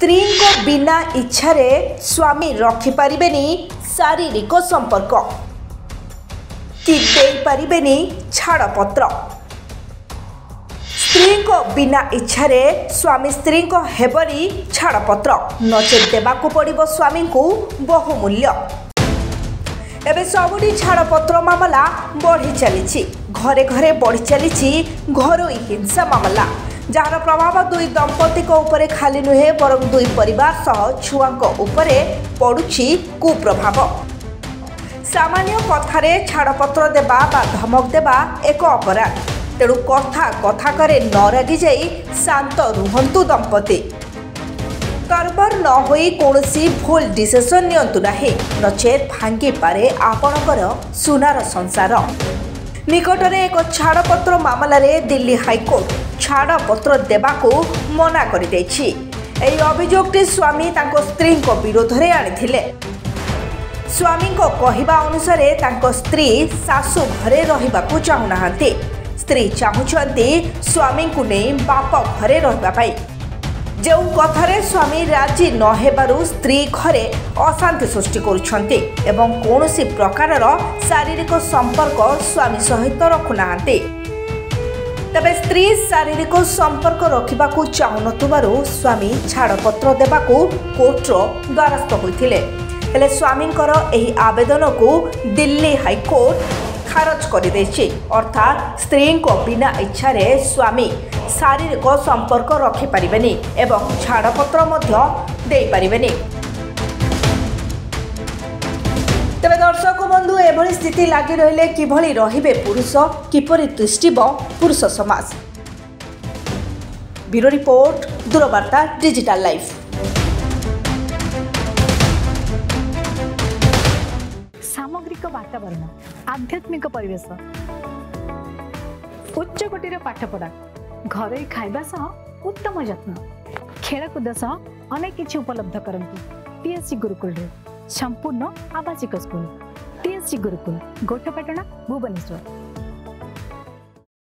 स्त्री को बिना इच्छा स्वामी रखिपारे शारीरिक संपर्क कि देपारे छाड़पत्र। स्त्री को बिना इच्छा स्वामी स्त्री को हेबरी छाड़पत्र नचेत देवाक पड़िबो स्वामी को बहुमूल्य। एबे सबुठी छाड़पत्र मामला बढ़ी चली घरे घरे बढ़ी चली घरोई हिंसा मामला जार प्रभाव दुई दंपति उपरे खाली नुहे बरं दुई परिवार सह छुआंक उपरे पड़ुछि कुप्रभाव। सामान्य कथारे छाड़पत्र देबा बा धमक देबा एक अपराध, तेणु कथा कथाकरे न रागी जाई शांत रुहंतु दंपति। तरबर न होई कोनोसी भूल डिसिजन नियंतु नाही, नचेत भांगी पारे आपणकर सुनार संसार। निकटरे एक छाड़पत्र मामला रे दिल्ली हाईकोर्ट छाड़पत्र देबाकू मना कर अभियोगटी स्वामी तांको स्त्री को विरोध में आनिथिले। स्वामी को कहवा अनुसार तांको स्त्री सासु घरे रहिबाकू चाहुनाहांती, स्त्री चाहुचंती स्वामी को नहीं बाप घरे रहिबा पाई। जो कथारे स्वामी राजी न हेबारु स्त्री घरे अशांति सृष्टि करुछंती एवं कौनसी प्रकारर शारीरिक संपर्क स्वामी सहित रखुनाहांती। तबे स्त्री शारीरिक संपर्क रखिबाकू चाहुनथुबारु स्वामी छाड़पत्र देबाकू कोर्टर द्वारस्थ होइथिले। हेले स्वामींकर एही आवेदन को दिल्ली हाईकोर्ट खारज कर देछि, अर्थात स्त्री को बिना इच्छा स्वामी शारीरिक संपर्क रखिपारे एवं छाड़पत्र दे पारे। तेरे दर्शक बंधु एभली स्थिति लगी रहिले किभली रहिबे पुरुष, किपरि तिष्ठिब पुरुष समाज। Bureau report, Durvarta digital life. सामग्रिक वातावरण, आध्यात्मिक परिवेश, उच्च कोटीर पाठपढ़ा, घरोई खाइबा सह उत्तम जत्न, खेलकूद सह अनेक किछि उपलब्ध करंतु टीएससी गुरुकुल रे। संपूर्ण आवासिक स्कूल टीएससी गुरुकुल, गोठपाटना, भुवनेश्वर।